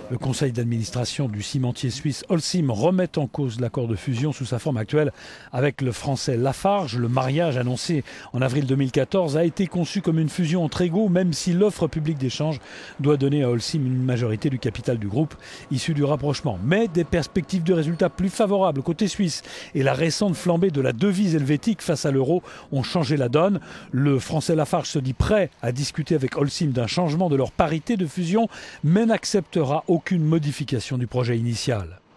Le conseil d'administration du cimentier suisse Holcim remet en cause l'accord de fusion sous sa forme actuelle avec le français Lafarge. Le mariage annoncé en avril 2014 a été conçu comme une fusion entre égaux, même si l'offre publique d'échange doit donner à Holcim une majorité du capital du groupe issu du rapprochement. Mais des perspectives de résultats plus favorables côté suisse et la récente flambée de la devise helvétique face à l'euro ont changé la donne. Le français Lafarge se dit prêt à discuter avec Holcim d'un changement de leur parité de fusion, mais n'acceptera aucune modification du projet initial.